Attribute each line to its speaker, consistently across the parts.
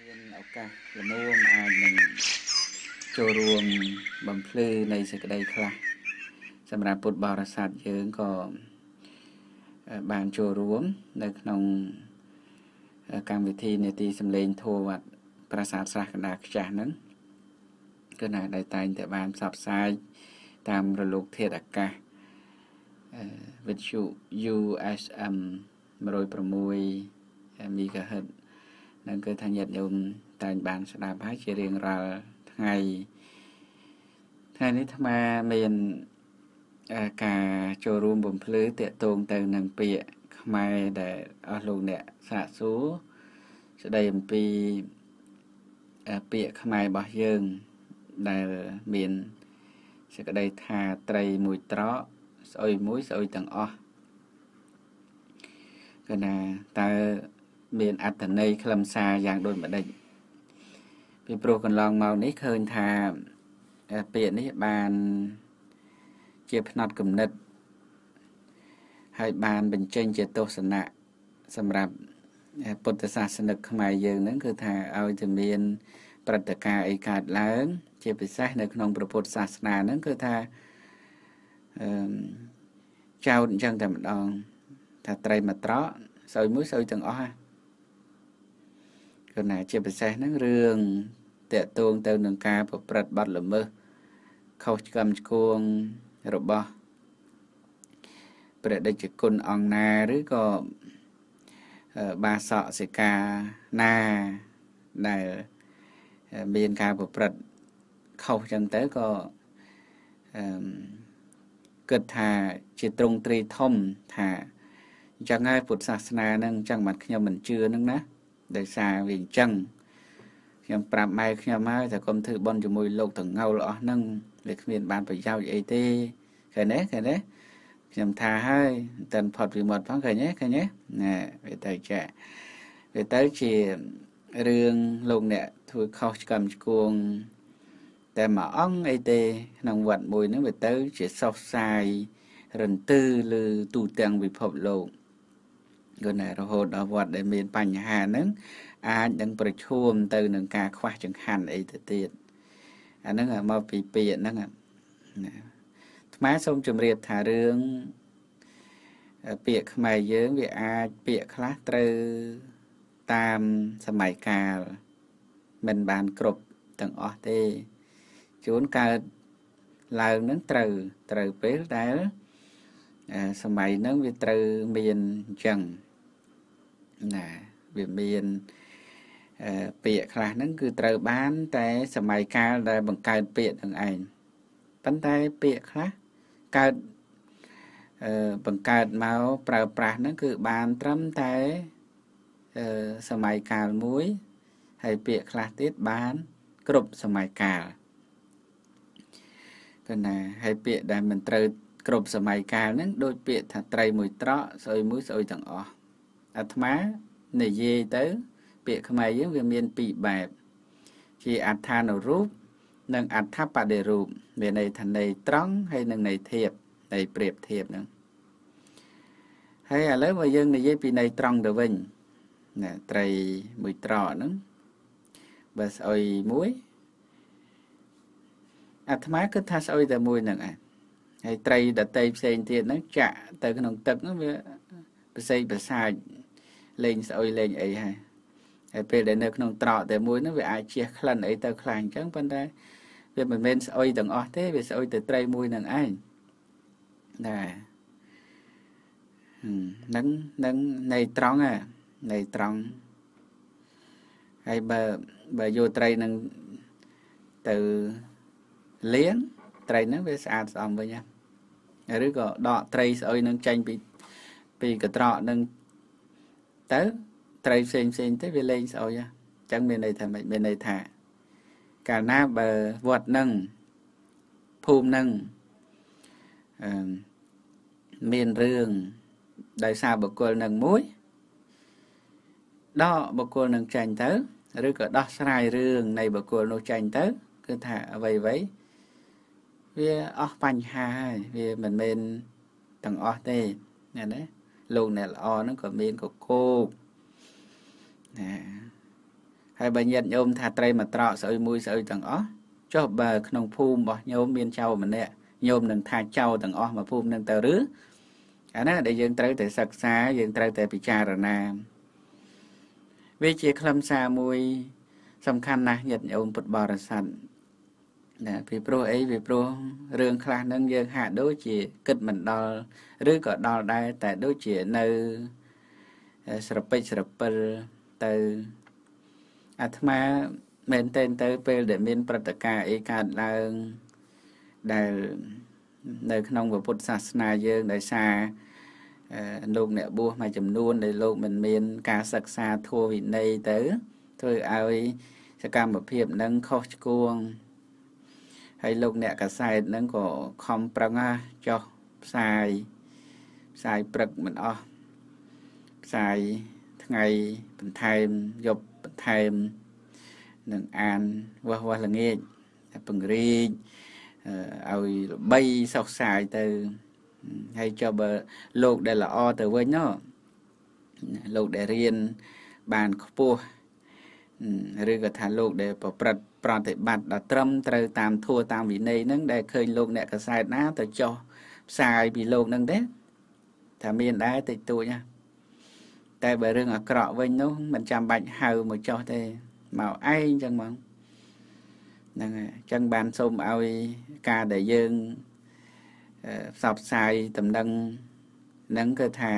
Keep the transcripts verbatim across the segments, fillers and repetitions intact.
Speaker 1: មានឱកាសល្មមអាចនឹងចូលរួមបំភ្លឺនៃសេចក្តីខ្លះសម្រាប់ពុទ្ធបរិស័ទយើងក៏បានចូលរួមនៅក្នុងកម្មវិធីនេតិសម្លេងធម៌វត្តប្រាសាទស្រះកណ្ដាលខ្ចាស់ហ្នឹងគឺណាដែលតែងតែបានផ្សព្វផ្សាយតាមរលកធាតុអាកាសវិទ្យុ ยู เอส เอ็ม หนึ่งศูนย์หก MHz នឹងគឺថាញាតិញោមតែងបានស្ដាប់ហើយជារៀងរាល់ថ្ងៃថ្ងៃនេះអាត្មាមានការចូលរួមបំភ្លឺតាក់ទងទៅនឹងពាក្យខ្មែរដែលអស់លោកអ្នកសាកសួរស្ដីអំពីពាក្យខ្មែររបស់យើងដែលមានសេចក្តីថាត្រីមួយត្រកស្អុយមួយស្អុយទាំងអស់គឺណាតើមានអត្ថន័យខ្លឹមសារយ៉ាងដូចម្ដេចពីព្រោះកន្លងមកនេះឃើញថាពាក្យនេះបានជាផ្នត់គំនិតហើយបានបញ្ចេញជាទស្សនៈសម្រាប់ពុទ្ធសាសនិកខ្មែរយើងហ្នឹងគឺថាឲ្យតែមានព្រឹត្តិការណ៍អីកើតឡើងជាពិសេសនៅក្នុងព្រះពុទ្ធសាសនាហ្នឹងគឺថាអឺចោតអញ្ចឹងតែម្ដងថាត្រីមួយត្រកស្អុយមួយស្អុយទាំងអស់ហ្នឹងគឺណាជាពិសេសហ្នឹងរឿងតាក់ទងទៅនឹងការប្រព្រឹត្តបទល្មើសខុសឆ្គំឆ្គងរបស់ព្រះតេជគុណអង្គណាឬក៏បាសកសិកាណាដែលមានការប្រព្រឹត្តខុសចឹងទៅក៏អឺគិតថាជាទ្រង់ទ្រីធំថាអញ្ចឹងហើយពុទ្ធសាសនាហ្នឹងអញ្ចឹងមិនខ្ញុំមិនជឿហ្នឹងណាដោយសារវាអញ្ចឹងខ្ញុំប្រាប់ម៉ែខ្ញុំហើយថាកុំធ្វើបន់ជាមួយលោកតងោលអស់ហ្នឹងវាគ្មានបានប្រយោជន៍អីទេឃើញទេឃើញទេខ្ញុំថាហើយតែផុតពីមាត់ផងឃើញទេឃើញទេណាវាទៅចាវាទៅជារឿងលោកអ្នកធ្វើខុសឆ្គំឆ្គងតែមួយអង្គអីទេក្នុងវត្តមួយហ្នឹងវាទៅជាសោកសាយរន្ទឺលើទូទាំងពិភពលោកគឺណារហូតដល់វត្តដែលមានបញ្ហាហ្នឹងអាចនឹងប្រឈមទៅនឹងការខ្វះចង្ហាន់អីទៅទៀតអាហ្នឹងមកពីពាក្យហ្នឹងណាខ្មែរសូមជម្រាបថារឿងពាក្យខ្មែរយើងវាអាចពាក្យខ្លះត្រូវតាមសម័យកាលមិនបានគ្រប់ទាំងអស់ទេជួនកើតឡើងនឹងត្រូវត្រូវពេលដែលសម័យហ្នឹងវាត្រូវមានអញ្ចឹងណាវាមានពាក្យខ្លះហ្នឹងគឺត្រូវបានតែសម័យកាលដែលបង្កើតពាក្យនឹងឯងប៉ុន្តែពាក្យខ្លះកើតអឺបង្កើតមកប្រើប្រាស់ហ្នឹងគឺបានត្រឹមតែអឺសម័យកាលមួយហើយពាក្យខ្លះទៀតបានគ្រប់សម័យកាលគឺណាហើយពាក្យដែលមិនត្រូវគ្រប់សម័យកាលហ្នឹងដូចពាក្យថាត្រីមួយត្រកស្អុយមួយស្អុយទាំងអស់អាត្មានិយាយទៅពាក្យខ្មែរយើងវាមានពីរបែបជាអត្ថានុរូបនិងអត្ថបដិរូបមានន័យថាន័យត្រង់ហើយនិងន័យធៀបន័យប្រៀបធៀបហ្នឹងហើយឥឡូវបើយើងនិយាយពីន័យត្រង់ទៅវិញណាត្រីមួយត្រកហ្នឹងបើស្អុយមួយអាត្មាគិតថាស្អុយតែមួយហ្នឹងឯងហើយត្រីដតីផ្សេងទៀតហ្នឹងចាក់ទៅក្នុងទឹកហ្នឹងវាប្រសេកប្រសាចលេងស្អុយលេងអីហើយហើយពេលដែលនៅក្នុងត្រកតែមួយហ្នឹងវាអាចជះក្លិនអីទៅខ្លាំងអញ្ចឹងប៉ុន្តែវាមិនមែនស្អុយទាំងអស់ទេវាស្អុយតែត្រីមួយហ្នឹងឯងណាហ្នឹងហ្នឹងនៃត្រង់ហ่ะនៃត្រង់ហើយបើបើយកត្រីហ្នឹងទៅលាងត្រីហ្នឹងវាស្អាតស្អំវិញហ่ะឬក៏ដកត្រីស្អុយហ្នឹងចេញពីពីកត្រកហ្នឹងទៅត្រីផ្សេងផ្សេងទៅវាលែងស្អុយហ่ะអញ្ចឹងមានន័យថាម៉េចមានន័យថាកាលណាបើវត្តហ្នឹងភូមិហ្នឹងអឺមានរឿងដោយសារបុគ្គលនឹងមួយដកបុគ្គលនឹងចាញ់ទៅឬក៏ដោះស្រាយរឿងនៃបុគ្គលនោះចាញ់ទៅគឺថាអ្វីអ្វីវាអស់បញ្ហាហើយវាមិនមែនទាំងអស់ទេណាណាលោកអ្នកល្អហ្នឹងក៏មានកកោកណាហើយបើញាតិញោមថាត្រីមកត្រកស្អុយមួយស្អុយទាំងអស់ចុះបើក្នុងភូមិរបស់ញោមមានចៅម្នាក់ញោមនឹងថាចៅទាំងអស់មកភូមិនឹងទៅឬអាណាដែលយើងត្រូវតែសិក្សាយើងត្រូវតែពិចារណាវាជាខ្លឹមសារមួយសំខាន់ណាស់ញាតិញោមពុទ្ធបរិស័ទណាពីព្រោះអីពីព្រោះរឿងខ្លះហ្នឹងយើងហាក់ដូចជាគិតមិនដល់ឬក៏ដល់ដែរតែដូចជានៅស្រពេចស្រពិលទៅអាត្មាមែនតែនទៅពេលដែលមានព្រឹត្តិការណ៍អីកើតឡើងដែលនៅក្នុងពុទ្ធសាសនាយើងដោយសារលោកអ្នកបួសមួយចំនួនដែលលោកមិនមានការសិក្សាធម៌វិន័យទៅធ្វើឲ្យសកម្មភាពនឹងខុសឆ្គងហើយលោកអ្នកកសែតនឹងក៏ខំប្រឹងចុះផ្សាយផ្សាយព្រឹកមិនអស់ផ្សាយថ្ងៃបន្ថែមយប់បន្ថែមនឹងអានវះវះល្ងាចពង្រីកឲ្យល្បីសុខសាយទៅហើយចុះបើលោកដែលល្អទៅវិញណោះលោកដែលរៀនបានខ្ពស់ឬក៏ថាលោកដែលប្រព្រឹត្តប្រតិបត្តិដល់ត្រឹមត្រូវតាមធម៌តាមវិន័យហ្នឹងដែលឃើញលោកអ្នកកសែតណាទៅចុះផ្សាយពីលោកហ្នឹងទេថាមានដែរតិចតួចណាតែបើរឿងអាក្រក់វិញនោះមិនចាំបាច់ហៅមកចុះទេមកឯងចឹងហ្មងហ្នឹងហើយអញ្ចឹងបានសូមឲ្យការដែលយើងផ្សព្វផ្សាយដំណឹងហ្នឹងគឺថា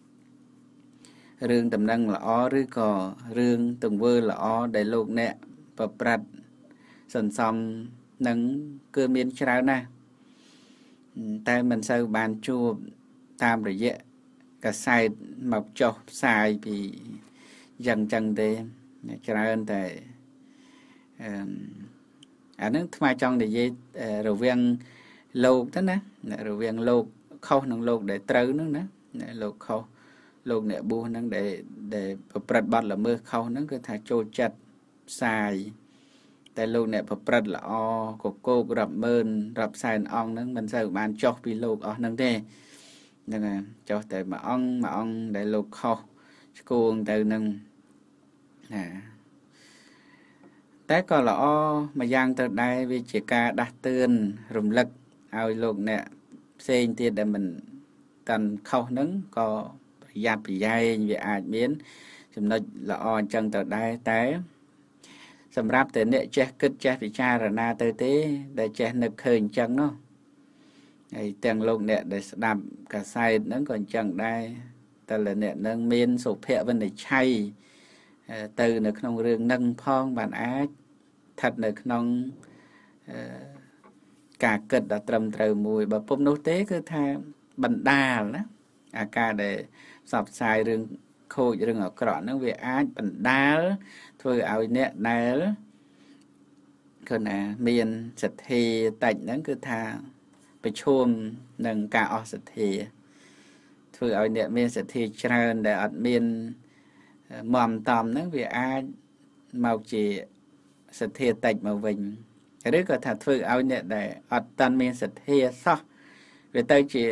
Speaker 1: រឿងដំណឹងល្អឬក៏រឿងទង្វើល្អដែលលោកអ្នកប្រព្រឹត្តសន្សំនឹងគឺមានច្រើនណាស់តែមិនសូវបានជួបតាមរយៈកសែតមកចុះផ្សាយពីយ៉ាងចឹងទេច្រើនតែអឺអានឹងថ្មចង់និយាយរវាងលោកទៅណារវាងលោកខុសនឹងលោកដែលត្រូវហ្នឹងណាលោកខុសលោកអ្នកបួសហ្នឹងដែលដែលប្រព្រឹត្តបទល្មើសខុសហ្នឹងគឺថាចូលចិត្តផ្សាយតែលោកអ្នកប្រព្រឹត្តល្អកកោករាប់ម៉ឺនរាប់សែនអង្គហ្នឹងមិនសូវបានចុះពីលោកអស់ហ្នឹងទេហ្នឹងហើយចុះតែមួយអង្គមួយអង្គដែលលោកខុសឆ្គងទៅហ្នឹងណាតែក៏ល្អមួយយ៉ាងទៅដែរវាជាការដាស់តឿនរំលឹកឲ្យលោកអ្នកផ្សេងទៀតដែលមិនកាន់ខុសហ្នឹងក៏ប្រយ័ត្នប្រយែងវាអាចមានចំណុចល្អអញ្ចឹងទៅដែរតែសម្រាប់តែអ្នកចេះគិតចេះពិចារណាទៅទេដែលចេះនឹកឃើញអញ្ចឹងនោះហើយទាំងលោកអ្នកដែលស្ដាប់កាសែតហ្នឹងក៏អញ្ចឹងដែរតែលអ្នកនឹងមានសុភវិនិច្ឆ័យទៅនៅក្នុងរឿងនឹងផងបានអាចស្ថិតនៅក្នុងការគិតដ៏ត្រឹមត្រូវមួយបើពុំនោះទេគឺថាបណ្ដាលណាអាការដែលផ្សព្វផ្សាយរឿងខូចរឿងអាក្រក់ហ្នឹងវាអាចបណ្ដាលធ្វើឲ្យអ្នកដែលគឺណាមានសទ្ធាតិចហ្នឹងគឺថាប្រឈមនឹងការអស់សទ្ធាធ្វើឲ្យអ្នកមានសទ្ធាច្រើនដែលអត់មានមមតំហ្នឹងវាអាចមកជាសទ្ធាតិចមកវិញឬក៏ថាធ្វើឲ្យអ្នកដែលអត់តាន់មានសទ្ធាសោះវាទៅជា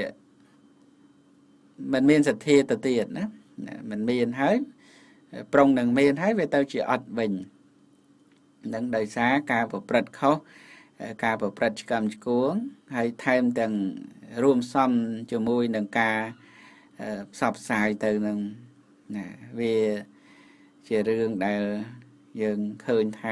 Speaker 1: មិនមានសទ្ធាទៅទៀតណាមិនមានហើយប្រុងនឹងមានហើយវាទៅជាអត់វិញនឹងដោយសារការប្រព្រឹត្តខុសការប្រព្រឹត្តឆ្កំឆ្គងហើយថែមទាំងរួមផ្សំជាមួយនឹងការផ្សព្វផ្សាយទៅនឹងណាវាជារឿងដែលយើងឃើញថា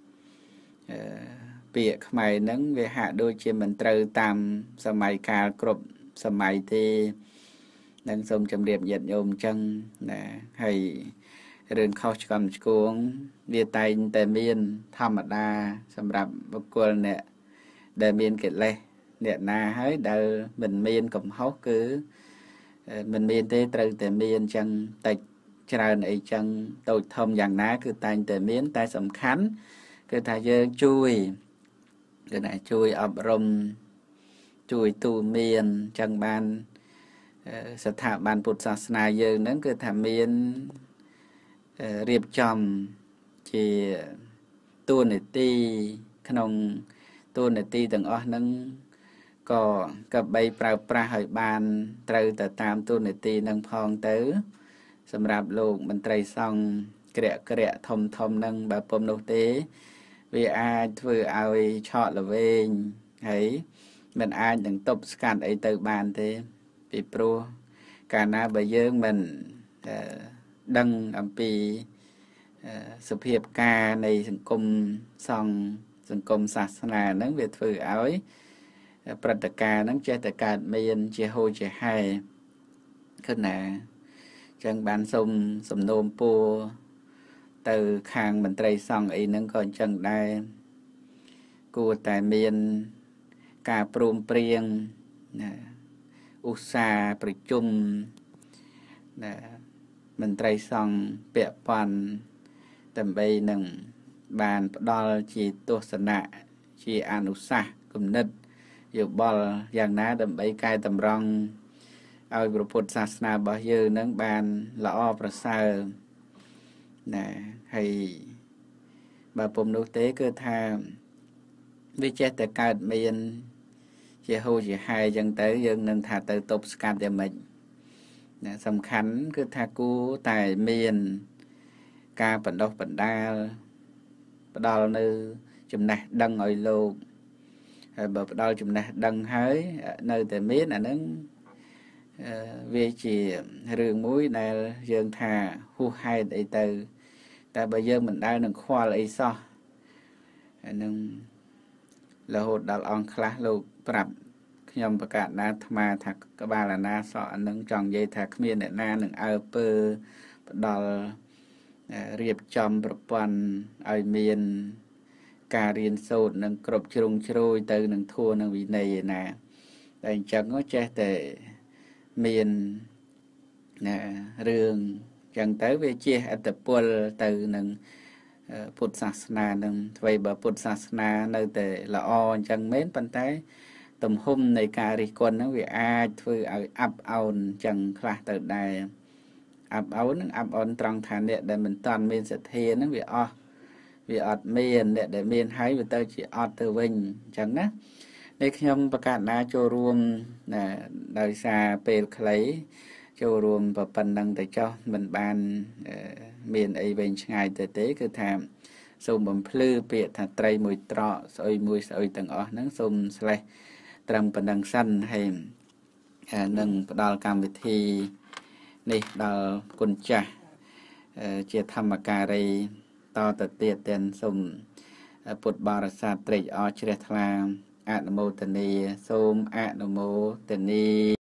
Speaker 1: ពាក្យខ្មែរហ្នឹងវាហាក់ដូចជាមិនត្រូវតាមសម័យកាលគ្រប់សម័យទេនឹងសូមជម្រាបញាតិញោមអញ្ចឹងណាហើយរឿងខុសឆ្គំឆ្គងវាតែងតែមានធម្មតាសម្រាប់បុគ្គលអ្នកដែលមានកិលេសអ្នកណាហើយដែលមិនមានកំហុសគឺមិនមានទេត្រូវតែមានអញ្ចឹងតិចច្រើនអីចឹងតូចធំយ៉ាងណាគឺតែងតែមានតែសំខាន់គឺថាយើងជួយគឺថាជួយអប់រំជួយទូន្មានចឹងបានស្ថាប័នពុទ្ធសាសនាយើងហ្នឹងគឺថាមានរៀបចំជាតួនាទីក្នុងតួនាទីទាំងអស់ហ្នឹងក៏កបីប្រើប្រាស់ឲ្យបានត្រូវទៅតាមតួនាទីហ្នឹងផងទៅសម្រាប់លោកមន្ត្រីសង្ឃក្រាក់ក្រាក់ធំធំនឹងបើពុំនោះទេវាអាចធ្វើឲ្យឆក់ល្វែងហើយមិនអាចនឹងទប់ស្កាត់អីទៅបានទេពីព្រោះកាលណាបើយើងមិនដឹងអំពីសភាពការនៃសង្គមសង្ឃសង្គមសាសនាហ្នឹងវាធ្វើឲ្យព្រឹត្តិការណ៍ហ្នឹងចេះតែកើតមានជាហូរជាហែគឺណាចឹងបានសូមសំណូមពរទៅខាងមន្ត្រីសង្ឃអីហ្នឹងក៏អញ្ចឹងដែរគួរតែមានការព្រមព្រៀងណាឧស្សាហ៍ប្រជុំណាមន្ត្រីសង្ឃពាក់ព័ន្ធដើម្បីនឹងបានផ្ដល់ជាទស្សនៈជាអនុសាសន៍គំនិតយោបល់យ៉ាងណាដើម្បីកែតម្រង់ឲ្យព្រះពុទ្ធសាសនារបស់យើងនឹងបានល្អប្រសើរណាហើយបើពុំនោះទេគឺថាវាចេះតែកើតមានជាហូរជាហែចឹងទៅយើងនឹងថាទៅទប់ស្កាត់យ៉ាងម៉េចណាសំខាន់គឺថាគួរតែមានការបណ្ដុះបណ្ដាលផ្ដល់នៅចំណេះដឹងឲ្យលោកហើយបើផ្ដល់ចំណេះដឹងហើយនៅតែមានអានឹងវាជារឿងមួយដែលយើងថាហួសហេតុអីទៅតែបើយើងមិនដែលនឹងខ្វល់អីសោះអានឹងរហូតដល់អង្គខ្លះលោកប្រាប់ខ្ញុំប្រកាសណាអាត្មាថាក្បាលអាណាសក់អានឹងចង់និយាយថាគ្មានអ្នកណានឹងអើពើផ្ដល់រៀបចំប្រព័ន្ធឲ្យមានការរៀនសូត្រនឹងគ្រប់ជ្រុងជ្រោយទៅនឹងធัวនឹងវិន័យឯណាតែអញ្ចឹងចេះតែមានណារឿងអញ្ចឹងទៅវាជាអត្តពលទៅនឹងពុទ្ធសាសនានឹងអ្វីបើពុទ្ធសាសនានៅតែល្អអញ្ចឹងមែនប៉ុន្តែទំហំនៃការរិះគន់ហ្នឹងវាអាចធ្វើឲ្យអាប់អោនអញ្ចឹងខ្លះទៅដែរអាប់អោននឹងអាប់អោនត្រង់ថាអ្នកដែលមិនតាន់មានសទ្ធាហ្នឹងវាអស់វាអត់មានអ្នកដែលមានហើយវាទៅជាអត់ទៅវិញអញ្ចឹងណានេះខ្ញុំប្រកាសណាចូលរួមណាដោយសារពេលខ្លីចូលរួមប៉ុណ្ណឹងទៅចុះមិនបានមានអីវែងឆ្ងាយទៅទេគឺថាសូមបំភ្លឺពាក្យថាត្រីមួយត្រកស្អុយមួយស្អុយទាំងអស់ហ្នឹងសូមស្លេះត្រឹមប៉ុណ្ណឹងសិនហើយនឹងផ្ដល់កម្មវិធីនេះដល់គុណចាស់ជាធម្មការីតទៅទៀតទាំងសូមពុទ្ធបរិស័ទត្រេកអរជ្រះថ្លាអនុមោទនាសូមអនុមោទនា